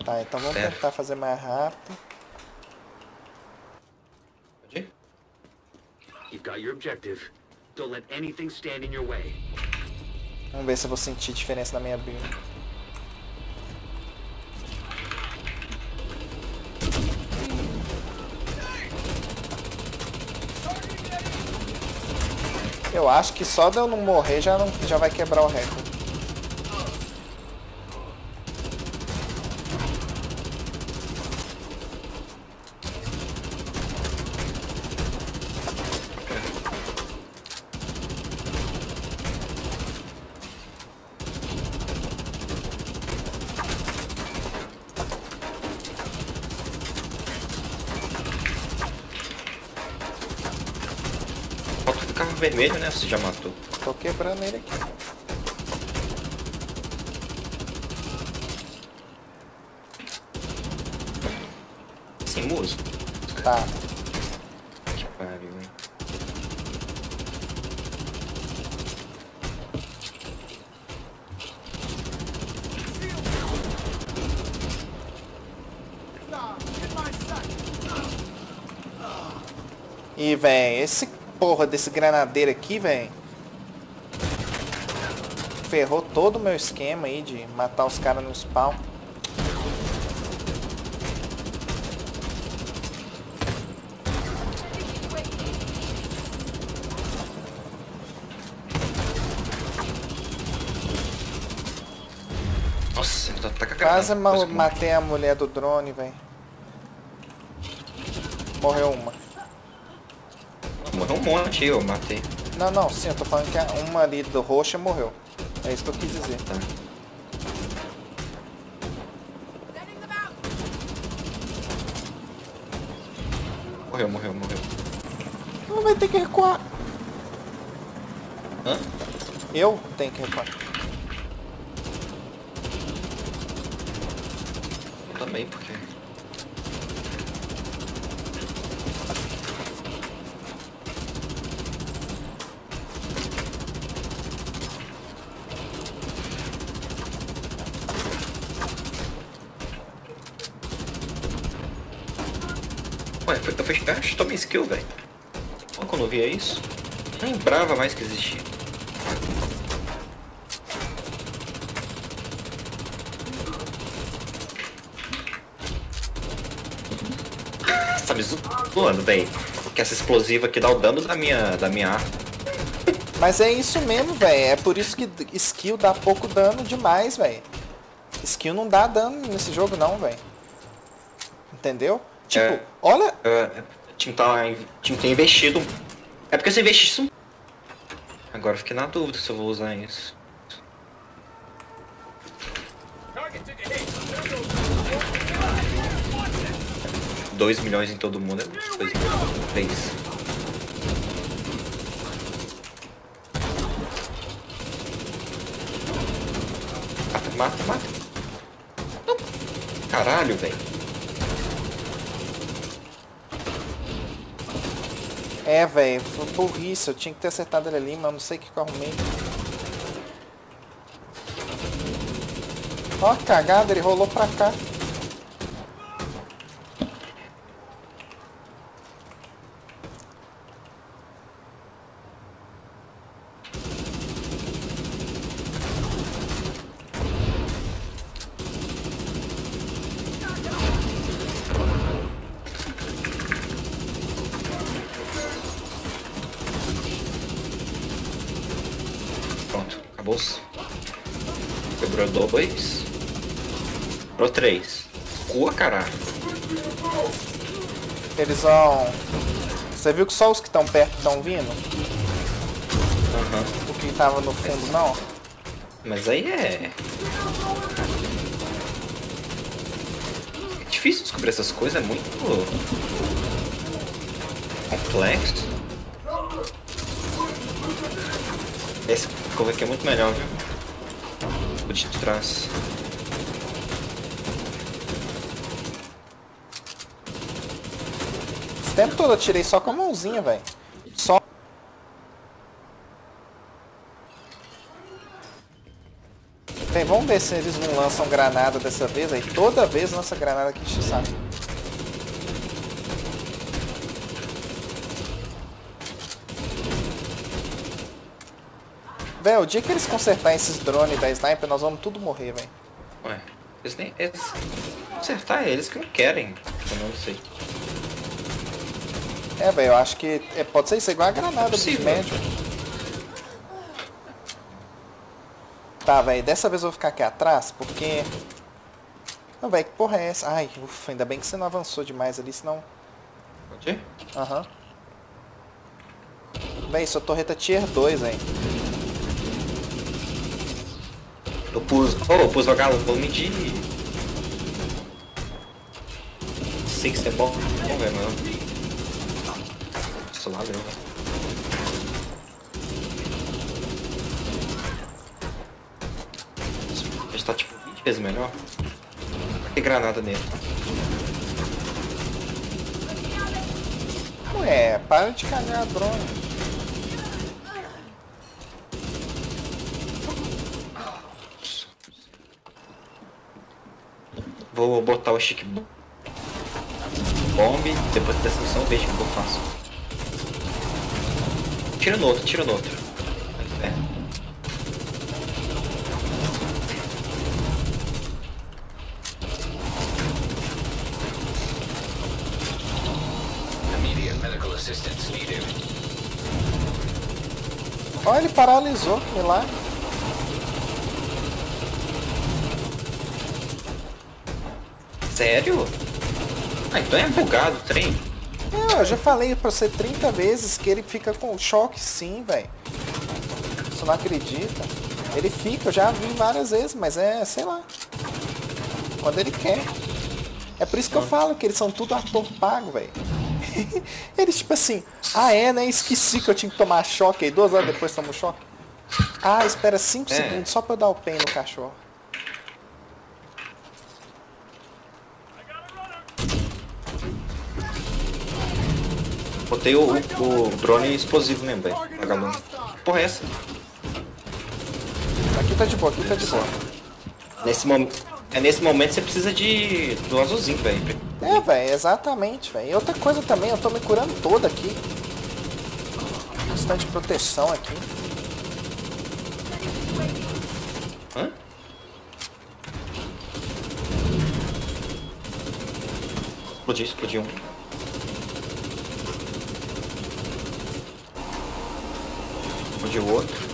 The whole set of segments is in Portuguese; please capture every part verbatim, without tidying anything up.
Tá, então vamos É. tentar fazer mais rápido. Pode ir? You've got your objective. Don't let anything stand in your way. Vamos ver se eu vou sentir diferença na minha build. Eu acho que só de eu não morrer já, não, já vai quebrar o recorde. Falta o carro vermelho, né? Você já matou. Tô quebrando ele aqui. Sem música? Tá. Que pariu, hein? E, véi, esse porra desse granadeiro aqui, véi, ferrou todo o meu esquema aí de matar os caras no spawn. Nossa, ele tá com a Quase ma granada. matei a mulher do drone, véi. Morreu uma. Morreu um monte aí, eu matei. Não, não, sim, eu tô falando que a- uma ali do roxa morreu. É isso que eu quis dizer. Tá. Morreu, morreu, morreu. Não vai ter que recuar. Hã? Eu tenho que recuar. Eu também, porque... Ué, eu fechei... Ah, chutou minha skill, velho. Quando eu via isso, nem lembrava mais que existia. Você tá me zoando, velho. Que essa explosiva aqui dá o dano da minha, da minha arma. Mas é isso mesmo, velho. É por isso que skill dá pouco dano demais, velho. Skill não dá dano nesse jogo não, velho. Entendeu? Tipo, É. olha... Uh, tinha, que tá, tinha que ter investido. É porque se eu investi isso. Agora eu fiquei na dúvida se eu vou usar isso. dois milhões em todo mundo é dois milhões. três. Mata, mata, mata. Não. Caralho, velho. É, velho, foi burrice. Eu tinha que ter acertado ele ali, mas eu não sei o que eu arrumei. Ó, que cagada, ele rolou pra cá. Pronto, acabou-se. Quebrou dois. Quebrou três. Cua, caralho. Eles vão... Você viu que só os que estão perto estão vindo? Aham. O que tava no fundo, não? Mas aí é... É difícil descobrir essas coisas, é muito... complexo. Esse cover aqui é muito melhor, viu? O de trás. Esse tempo todo eu tirei só com a mãozinha, velho. Só... Vem, vamos ver se eles não lançam granada dessa vez. Aí toda vez lança granada aqui, enche o saco. Véi, o dia que eles consertarem esses drones da sniper, nós vamos tudo morrer, velho. Ué, eles nem... Eles... Consertar é eles que não querem. Eu não sei. É, velho, eu acho que é, pode ser isso, é igual a granada dos médios. Tá, velho, dessa vez eu vou ficar aqui atrás, porque... Não, velho, que porra é essa? Ai, ufa, ainda bem que você não avançou demais ali, senão... Pode ir? Aham. Uhum. Véi, sua torreta tier dois, velho. Eu pus... Oh, eu pus vagalume de... Não sei que isso é bom. Bom, velho, não. Nossa, ladrão. A gente tá tipo vinte vezes melhor. Tem granada nele. Ué, para de cagar drone. Vou botar o chique bomb. Depois dessa missão vejo o que eu faço. Tira no outro, tira no outro. É. Olha, ele paralisou, que milagre. Sério? Ah, então é bugado o trem. É, eu já falei pra você trinta vezes que ele fica com choque sim, velho. Você não acredita? Ele fica, eu já vi várias vezes, mas é, sei lá. Quando ele quer. É por isso que eu falo que eles são tudo ator pago, velho. Eles tipo assim, ah é, né? Esqueci que eu tinha que tomar choque aí, duas horas depois tomo choque. Ah, espera cinco é. segundos só pra eu dar o pen no cachorro. Botei o, o drone explosivo mesmo, velho. Vagalume. Que porra é essa? Aqui tá de boa, aqui tá de boa. Nesse momento. É nesse momento você precisa de. do azulzinho, velho. É, velho, exatamente, velho. E outra coisa também, eu tô me curando toda aqui. Bastante proteção aqui. Hã? Explodiu, explodiu um. Explodiu o outro.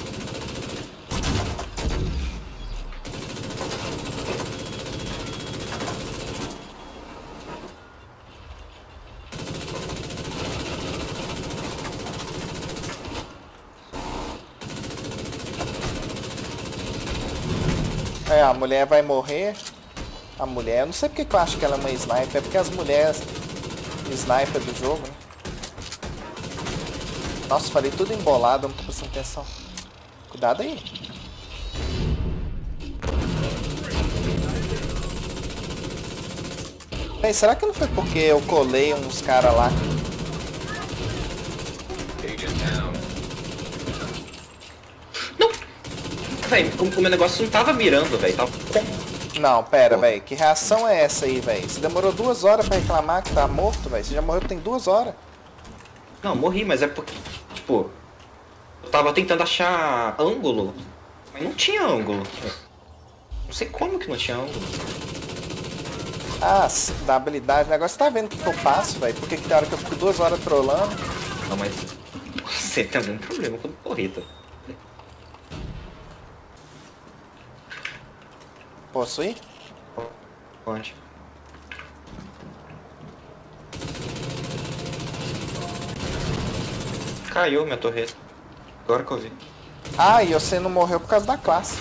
É, a mulher vai morrer. A mulher, eu não sei porque que eu acho que ela é uma sniper, é porque as mulheres sniper do jogo, né? Nossa, falei tudo embolado, não tô prestando atenção. Cuidado aí. Bem, será que não foi porque eu colei uns caras lá? Não! Véi, o, o meu negócio não tava mirando, velho. Tava... Não, pera, velho. Que reação é essa aí, velho? Você demorou duas horas pra reclamar que tá morto, velho? Você já morreu tem duas horas. Não, morri, mas é porque, tipo... Eu tava tentando achar ângulo, mas não tinha ângulo. Não sei como que não tinha ângulo. Ah, da habilidade. Agora você tá vendo o que, que eu faço, velho? Por que que tem hora que eu fico duas horas trolando? Não, mas... Você tem algum problema com porreta. Posso ir? Pode. Caiu minha torreta. Agora que eu vi. Ah, e você não morreu por causa da classe.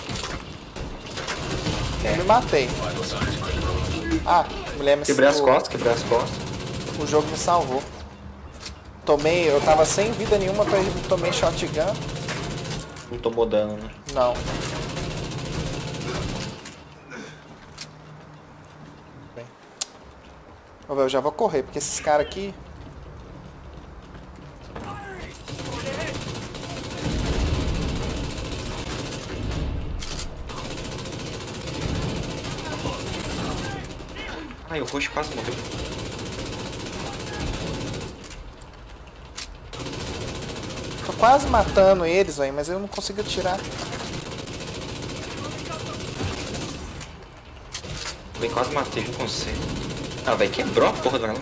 Eu me matei. Ah, a mulher me Quebrei as salvou. costas, quebrei as costas. O jogo me salvou. Tomei, eu tava sem vida nenhuma, eu tomei shotgun. Não tomou dano, né? Não. Bem. Ô, véio, eu já vou correr, porque esses caras aqui... Ai, o roxo quase morreu. Tô quase matando eles, velho, mas eu não consigo atirar. Eu quase matei, não consigo. Ah, velho, quebrou a porra do dragão.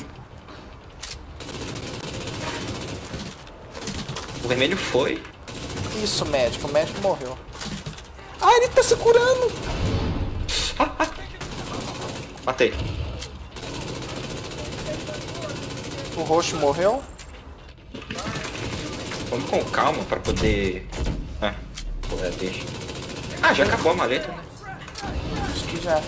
O vermelho foi. Isso, médico. O médico morreu. Ah, ele tá se curando! Ah, ah. Matei. O roxo morreu. Vamos com calma pra poder... Ah, porra, deixa. Ah, já acabou a maleta, né? Acho que já.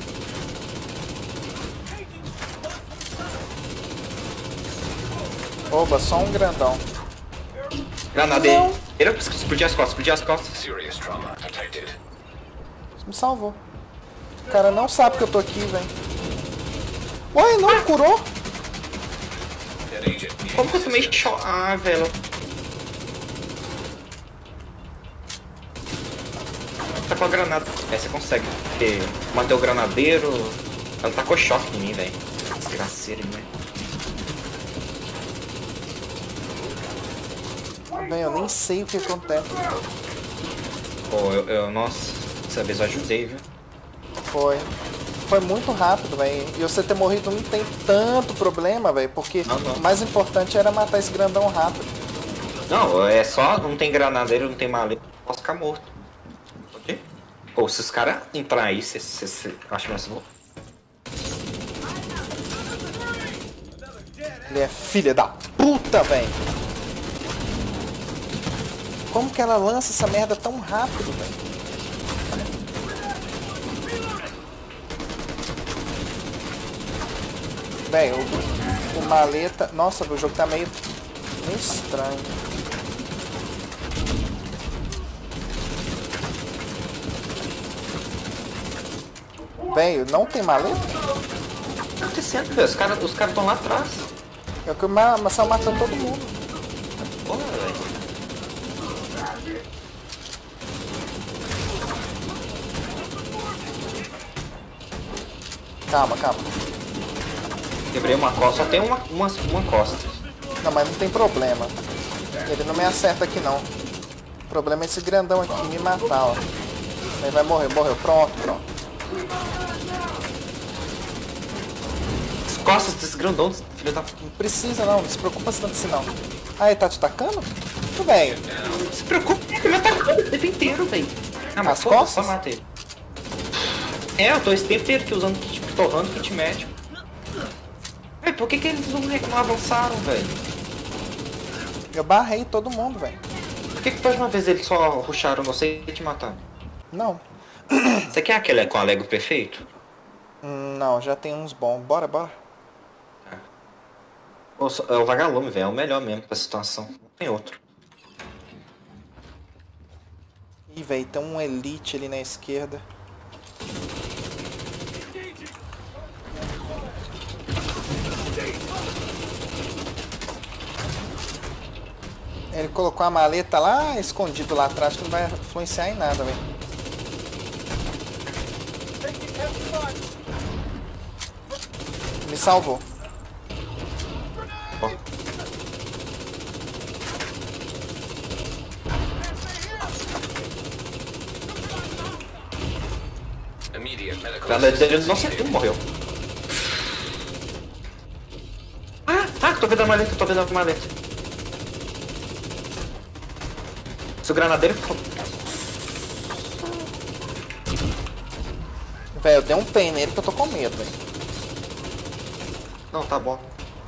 Oba, só um grandão. Granadeira. Explodir as costas, explodir as costas. Serious trauma detected. Me salvou. O cara não sabe que eu tô aqui, velho. Ué, não curou? That agent Como que eu tomei choque? Ah, velho. Tá com a granada. É, você consegue. Porque manter o granadeiro. Ela tacou choque em mim, velho. Desgraceira, hein, velho. Bem, eu nem sei o que acontece. Pô, eu, eu... Nossa, dessa vez eu ajudei, viu? Foi. Foi muito rápido, velho. E você ter morrido não tem tanto problema, velho. Porque Não, não. o mais importante era matar esse grandão rápido. Não, é só... Não tem granadeiro, não tem maleta. Posso ficar morto. Ok? Pô, se os caras entrar aí, você... Acho mais bom. Ele é filha da puta, velho. Como que ela lança essa merda tão rápido, velho? Bem, o, o maleta... Nossa, o jogo tá meio, meio estranho. Velho, não tem maleta? O que tá acontecendo, velho? Os caras os cara estão lá atrás. É que o Ma- Marcel matando todo mundo. Porra, velho. Calma, calma. Quebrei uma costa. Só tem uma, uma, uma costa. Não, mas não tem problema. Ele não me acerta aqui, não. O problema é esse grandão aqui me matar, ó. Ele vai morrer, morreu. Pronto, pronto. As costas desse grandão, filho da... Não precisa, não. Não se preocupa tanto assim, não. Ah, ele tá te atacando? Tudo bem. Não se preocupe, ele me atacando o tempo inteiro, velho. Ah, mas As foda-se, costas? só matei. É, eu tô esse tempo inteiro aqui usando kit, torrando kit médico. Véi, por que que eles não, não avançaram, velho? Eu barrei todo mundo, velho. Por que que da última vez eles só rusharam você e te mataram? Não. Você quer aquele com Alego perfeito? Hum, Não, já tem uns bons. Bora, bora. Ou só- É o vagalume, velho, é o melhor mesmo pra situação. Não tem outro. Ih, velho, tem um elite ali na esquerda. Ele colocou a maleta lá, escondido lá atrás, que não vai influenciar em nada, velho. Me salvou. Ó. immediate medical Nada dele assistance não sei needed. como morreu. Ah, ah, tô vendo a maleta, tô vendo a maleta. Se o granadeiro for... Velho, eu dei um pen nele que eu tô com medo, velho. Não, tá bom.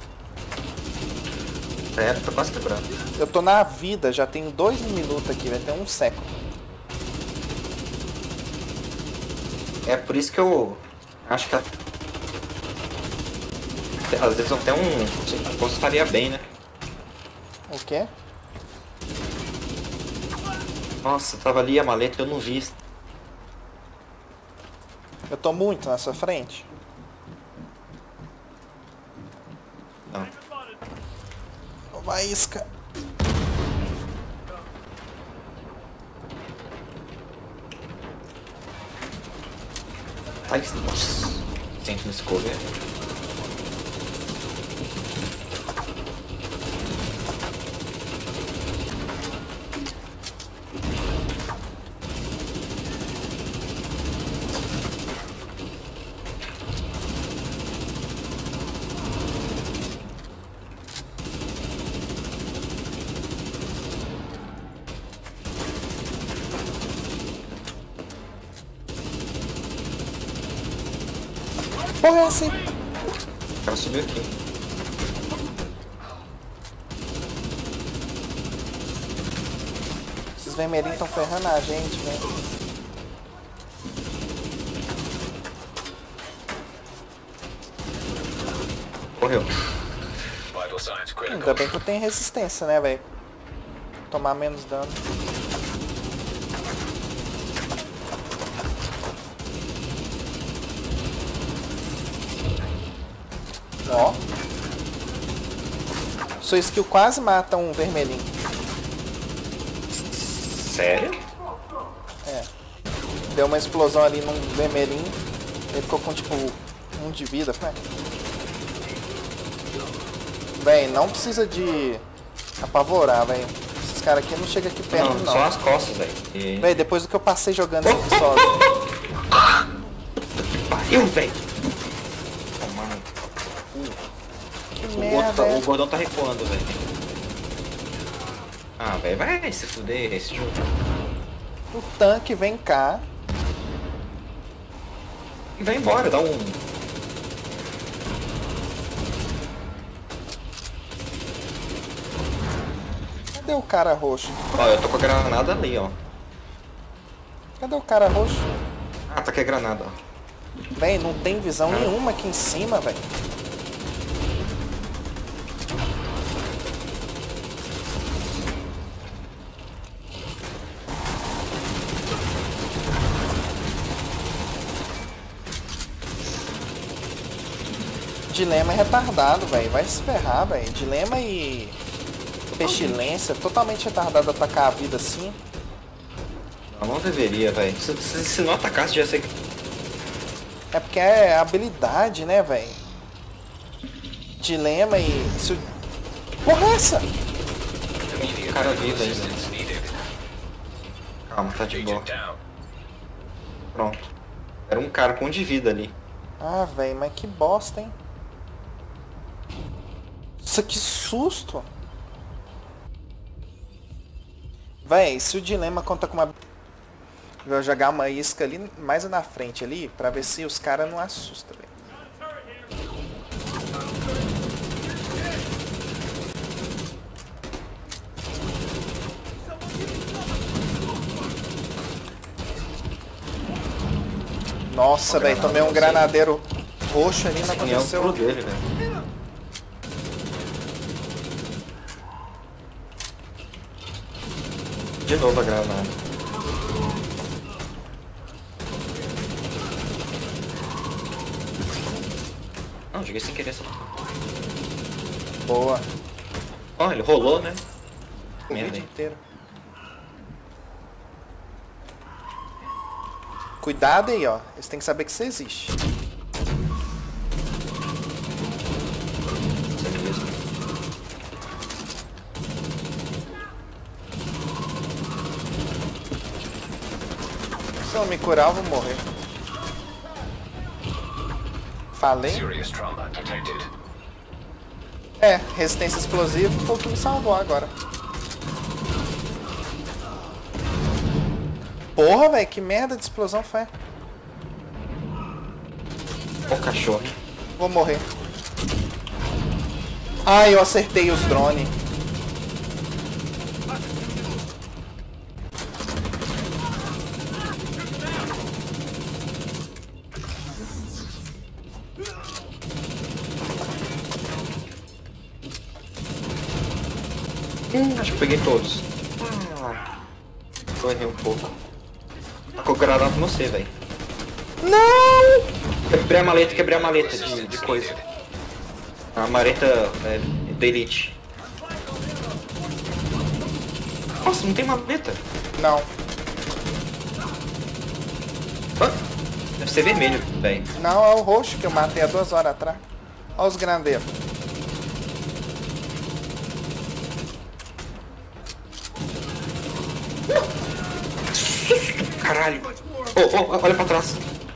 Pera, tô quase quebrando. Eu tô na vida, já tenho dois minutos aqui, vai ter um século. É por isso que eu acho que a... às vezes até um posto faria bem, né? O quê? Nossa, tava ali a maleta e eu não vi. Eu tô muito na sua frente? Não. Uma isca. Ai, nossa. Sempre nesse cover. Porra, é assim. O cara subiu aqui. Esses vermelhinhos estão ferrando a gente, velho. Correu. Ainda bem que eu tenho resistência, né, velho? Tomar menos dano. Ó. Sua skill quase mata um vermelhinho. Sério? É. Deu uma explosão ali num vermelhinho. Ele ficou com tipo um de vida, né? Véi, não precisa de apavorar, velho. Esses caras aqui não chegam aqui perto, Não, não. só as costas, velho. E... Véi, depois do que eu passei jogando isso aqui sozinho. Pariu, velho. O, merda, tá, é. o gordão tá recuando, velho. Ah, velho, vai se fuder esse jogo. O tanque vem cá. E vai embora, dá um... Cadê o cara roxo? Ó, eu tô com a granada ali, ó. Cadê o cara roxo? Ah, tá aqui a granada, ó. Véi, não tem visão nenhuma aqui em cima, velho. Dilema é retardado, velho. Vai se ferrar, velho. Dilema e pestilência, totalmente retardado atacar a vida assim. Não, não deveria, velho. Se, se, se não atacasse, já sei que... É porque é habilidade, né, velho? Dilema e... Se o... Porra é essa? O cara vivo ainda. Calma, tá de boa. Pronto. Era um cara com um de vida ali. Ah, velho, mas que bosta, hein? Isso que susto! Véi, se o dilema conta com uma... Vou jogar uma isca ali mais na frente ali, pra ver se os caras não assustam, velho. Nossa, velho, tomei um granadeiro roxo ali, não aconteceu. É o dele, velho. De novo a granada. Não, joguei sem querer. Boa. Ó, ele rolou, né? O Merda, vídeo hein? inteiro. Cuidado aí, ó. Eles têm que saber que você existe. Se eu não me curar, eu vou morrer. Falei? É, resistência explosiva foi o que me salvou agora. Porra, velho, que merda de explosão foi. Ó o cachorro. Vou morrer. Ai, eu acertei os drones. Hum, acho que peguei todos. Ah, eu errei um pouco. Tacou granada com você, velho. Não! Quebrei a maleta, quebrei a maleta de, de coisa. A maleta é, da Elite. Nossa, não tem maleta. Não. Ah, Deve ser vermelho, velho. Não, é o roxo que eu matei há duas horas atrás. Olha os grandeiros. Caralho. Oh, oh, olha pra trás.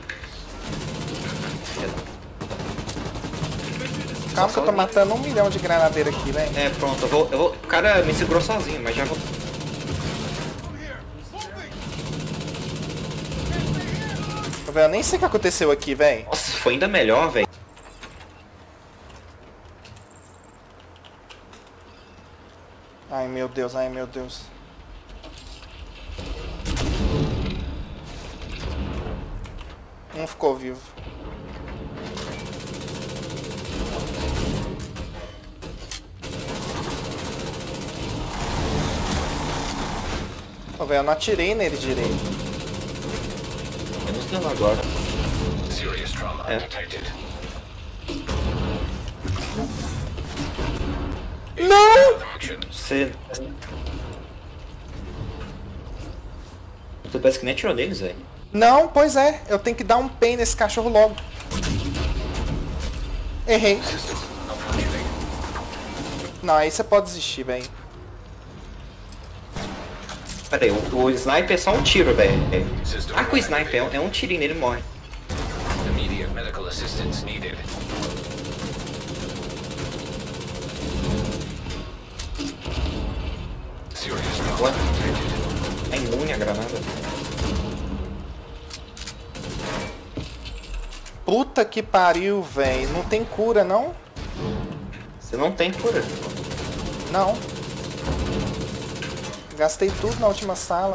Calma que eu tô matando um milhão de granadeiros aqui, velho. É, pronto, eu vou, eu vou... O cara me segurou sozinho, mas já vou... Eu nem sei o que aconteceu aqui, velho. Nossa, foi ainda melhor, velho. Ai, meu Deus, ai, meu Deus. Um ficou vivo. Pô, velho, eu não atirei nele direito. Menos dano agora. Serious trauma É. detected. Não! Action. Você... Você parece que nem atirou neles, velho. Não, pois é. Eu tenho que dar um pain nesse cachorro logo. Errei. System malfunctioning. Não, aí você pode desistir, velho. Pera aí, o, o sniper é só um tiro, velho. System Ah, com o sniper é um, é um tirinho nele e morre. Immediate medical assistance needed. Serious trauma Ué? detected. É imune a granada. Puta que pariu, velho. Não tem cura, não? Você não tem cura. Não. Gastei tudo na última sala.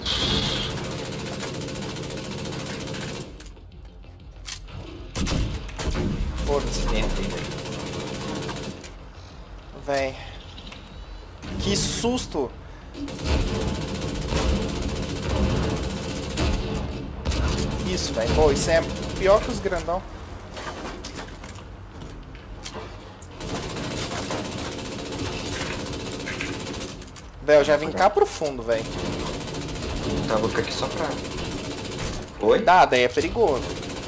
Foda-se, merda aí, velho. Véi. Que susto! Isso, velho. Pô, isso é pior que os grandão. Véi, eu já vim cá pro fundo, velho. Tá, vou ficar aqui só pra... Oi? Cuidado, aí é perigoso.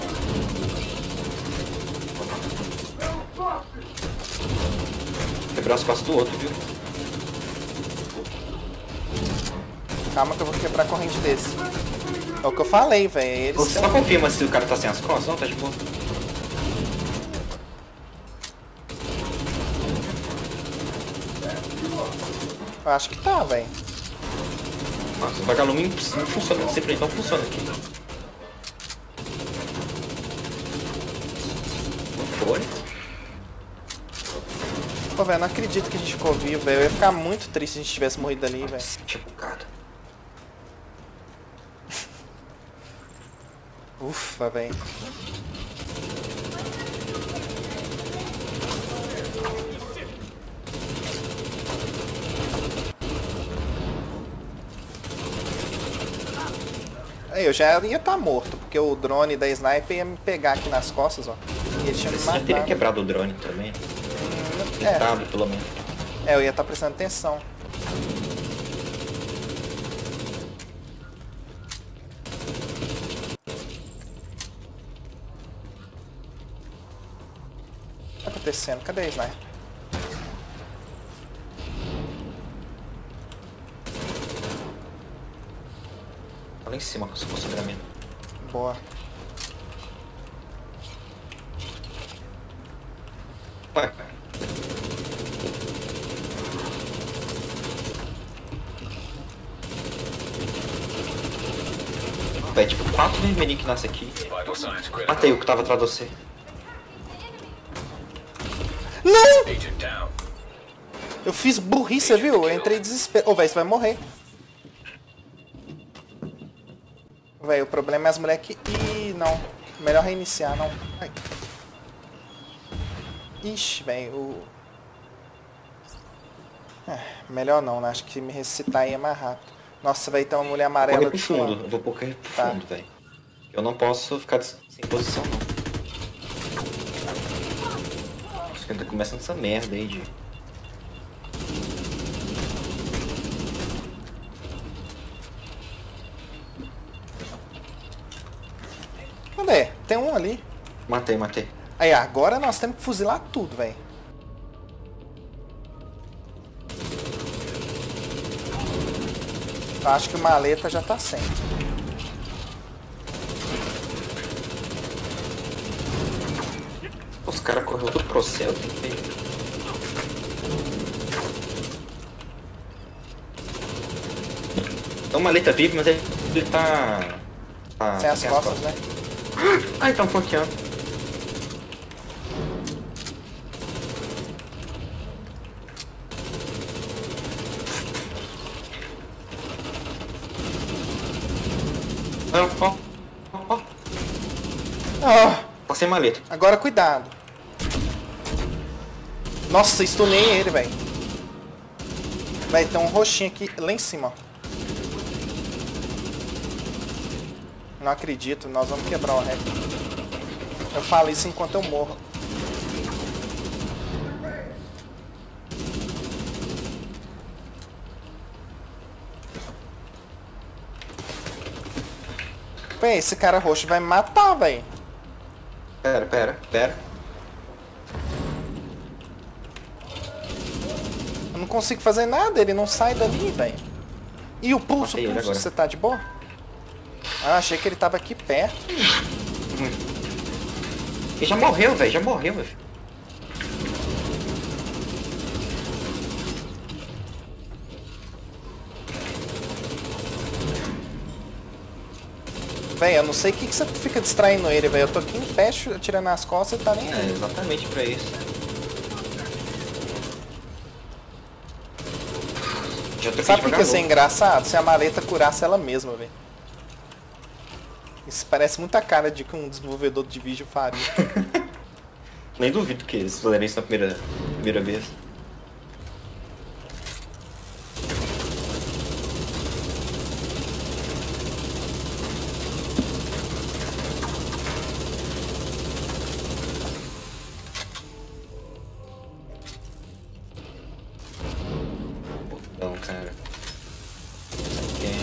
Quebrar as costas do outro, viu? Calma que eu vou quebrar a corrente desse. É o que eu falei, velho. Eles Você só confirma se o cara tá sem as costas? Não, tá de boa. Eu acho que tá, velho. Nossa, o vagalume não funciona, sempre não funciona aqui. Não foi? Pô, velho, não acredito que a gente ficou vivo, velho. Eu ia ficar muito triste se a gente tivesse morrido ali, velho. Tipo, cara. Ufa, velho. Aí, eu já ia estar morto, porque o drone da sniper ia me pegar aqui nas costas, ó. E ele tinha me Você já teria matado. quebrado o drone também. É, Tentado, pelo menos. é, eu ia estar prestando atenção. O que tá acontecendo? Cadê a sniper? Tá lá em cima com o consideramento. Boa. Ué, é tipo quatro vermelhinhos que nasce aqui. Vital signs critical. Matei o que tava atrás de você. Não! Agent down. Eu fiz burrice, você viu? Eu entrei em desespero. Ô, velho, você vai morrer. Velho, o problema é as mulheres que... Ih, não. Melhor reiniciar, não. Ai. Ixi, velho, o... É, melhor não, né? Acho que me ressuscitar aí é mais rápido. Nossa, vai ter uma mulher Vou correr amarela pro de fundo, fundo. eu vou correr pro Tá. fundo, velho. Eu não posso ficar des- sem posição, não. Acho que ainda começando essa merda aí de... Cadê Matei, matei. Aí, agora nós temos que fuzilar tudo, velho. Eu acho que o maleta já tá sem. Os caras correram do processo, tem que... Então, o maleta vive, mas ele, ele tá... tá Sem as costas, né? Ai, tá um flanqueando. Ó, ó, ó. Ah, Tá sem maleta. agora cuidado. Nossa, stunei ele, velho. Vai ter um roxinho aqui, lá em cima, ó. Não acredito, nós vamos quebrar o recorde. Eu falo isso enquanto eu morro. Véi, esse cara roxo vai me matar, velho. Pera, pera, pera. Eu não consigo fazer nada, ele não sai dali, velho. E o pulso, Matei ele pulso, agora. você tá de boa? Ah, achei que ele tava aqui perto. Ele já morreu, velho, já morreu, meu filho. Véi, eu não sei o que, que você fica distraindo ele, velho. Eu tô aqui em pé, tirando as costas e tá nem É, aí. exatamente pra isso. Já tô Sabe o que que ia ser engraçado? Se a maleta curasse ela mesma, velho. Isso parece muita cara de que um desenvolvedor de vídeo faria. Nem duvido que eles fizerem isso na primeira, primeira vez. Botão, cara. Isso aqui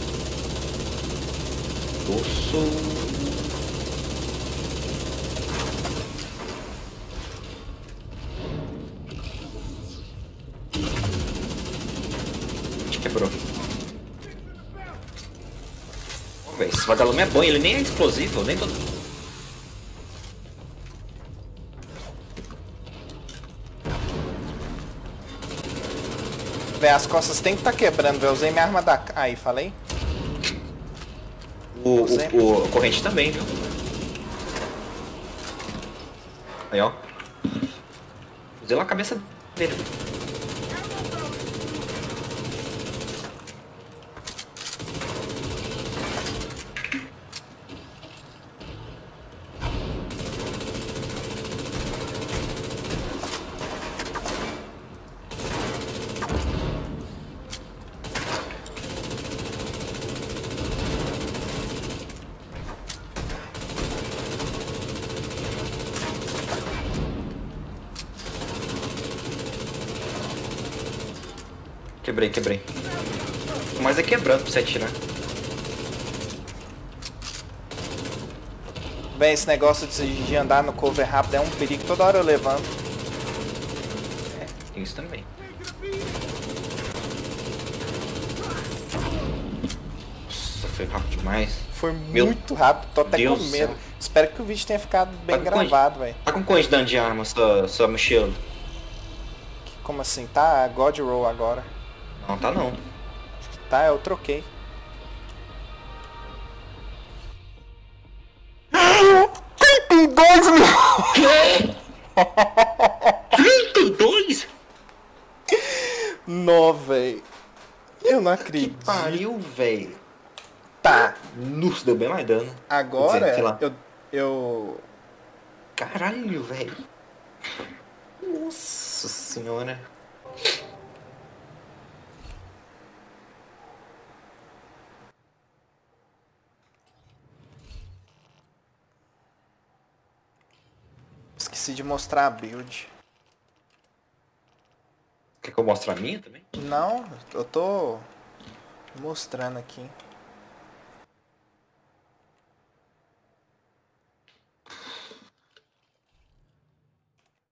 é... Osso... Quebrou. Ô, véi, esse vagalume é bom, ele nem é explosivo, nem todo. Véi, as costas tem que tá quebrando, velho. Eu usei minha arma da... Aí, falei? O, Usei. o, o, a corrente também, viu? Aí, ó. Usei lá a cabeça dele. Quebrei, quebrei. Mas é quebrando pra você atirar. Véi, esse negócio de, de andar no cover rápido é um perigo. Toda hora eu levanto. É, tem isso também. Nossa, foi rápido demais. Foi Meu muito rápido, tô até Deus com do medo. céu. Espero que o vídeo tenha ficado bem Tá com gravado, velho. Tá com quantos danos de arma sua, sua mochila? Como assim? Tá God Roll agora. Não, tá não. Tá, eu troquei. trinta e dois mil! trinta e dois? Nó, véi. Eu não Que acredito. pariu, velho. Tá, Nossa, deu bem mais dano. agora Quer dizer, sei lá. eu, eu... Caralho, velho. Nossa senhora. Esqueci de mostrar a build. Quer que eu mostre a minha também? Não, eu tô mostrando aqui.